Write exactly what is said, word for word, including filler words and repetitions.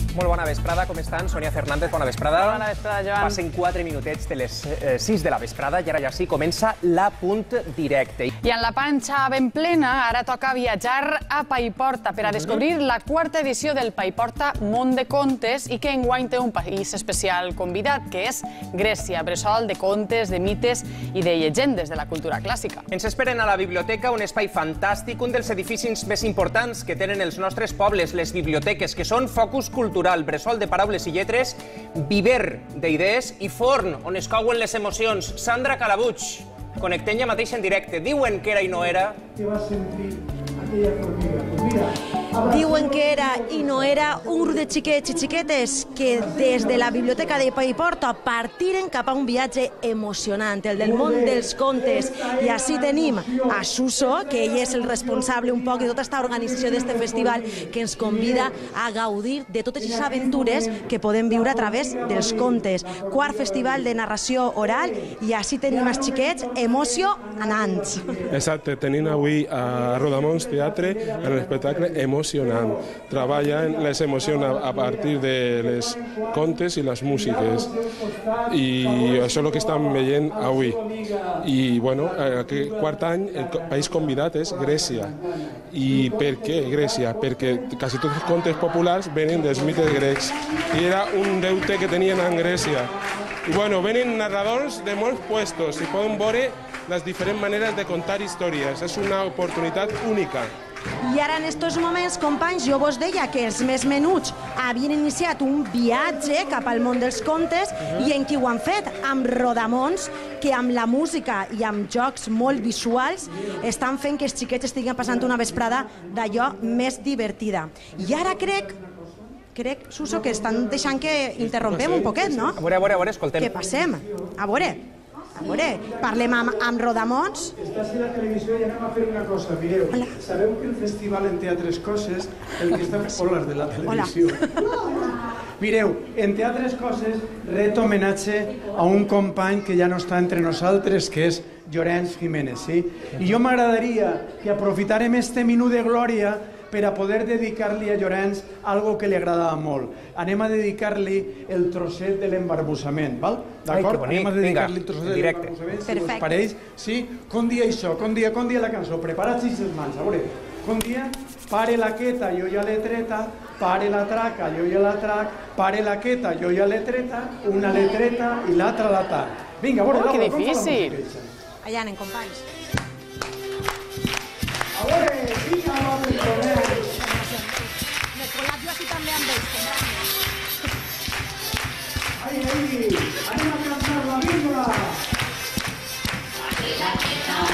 Molt bona vesprada, com estan? Sònia Fernández, bona vesprada. Bona vesprada, Joan. Passen quatre minutets de les eh, sis de la vesprada i ara ja sí comença l'Apunt Directe. I en la panxa ben plena, ara toca viatjar a Paiporta per a descobrir la quarta edició del Paiporta Món de Contes i que enguany té un país especial convidat, que és Grècia, bressol de contes, de mites i de llegendes de la cultura clàssica. Ens esperen a la biblioteca, un espai fantàstic, un dels edificis més importants que tenen els nostres pobles, les biblioteques, que són focus cultural, bressol de paraules i lletres, viver d'idees i forn on es couen les emocions. Sandra Calabuig, connectem ja mateix en directe. Diuen que era i no era... Que va sentir aquella formiga. Pues mira... Diuen que era i no era un grup de xiquets i xiquetes que des de la biblioteca de Paiporta partiren cap a un viatge emocionant, el del món dels contes. I així tenim a Suso, que ell és el responsable un poc de tota aquesta organització d'este festival, que ens convida a gaudir de totes aquestes aventures que podem viure a través dels contes. Quart festival de narració oral i així tenim els xiquets emocionants. Exacte, tenim avui a Rodamons Teatre en l'espectacle Emocionant. Treballen les emocions a partir de les contes i les músiques. I això és el que estem veient avui. I, bueno, aquest quart any el país convidat és Grècia. I per què Grècia? Perquè quasi tots els contes populars venen dels mites grecs. I era un deute que tenien en Grècia. I, bueno, venen narradors de molts puestos i poden veure les diferents maneres de contar històries. És una oportunitat única. I ara, en aquests moments, companys, jo vos deia que els més menuts havien iniciat un viatge cap al món dels contes i en qui ho han fet? Amb Rodamons, que amb la música i amb jocs molt visuals estan fent que els xiquets estiguin passant una vesprada d'allò més divertida. I ara crec, crec, Suso, que estan deixant que interrompem un poquet, no? A veure, a veure, a veure, escoltem. Que passem. A veure. A veure, parlem amb, amb Rodamons. Està a la televisió i anem a fer una cosa. Mireu, Hola. sabeu que el festival en Teatres Coses, el que està... Hola, de la televisió. Hola. Mireu, en Teatres Coses ret homenatge a un company que ja no està entre nosaltres, que és Llorenç Jiménez, sí? I jo m'agradaria que aprofitarem este minut de glòria per a poder dedicar-li a Llorenç algo que li agradava molt. Anem a dedicar-li el trosset de l'embarbussament, val? D'acord? Anem a dedicar-li el trosset de l'embarbussament, si us pareix. Sí? Com dia això? Com dia, com dia la cançó? Preparats i les mans, a veure. Com dia? Pare la queta, jo ja l'he treta, pare la traca, jo ja la trac, pare la queta, jo ja l'he treta, una l'he treta i l'altra la tac. Vinga, a veure, Oh, que Laura, com fa la difícil. música? Allà anem, companys. A veure, vinga, va, per Me col·lab jo així també amb ells, Ahí, ahí, anem a cantar la vírgula.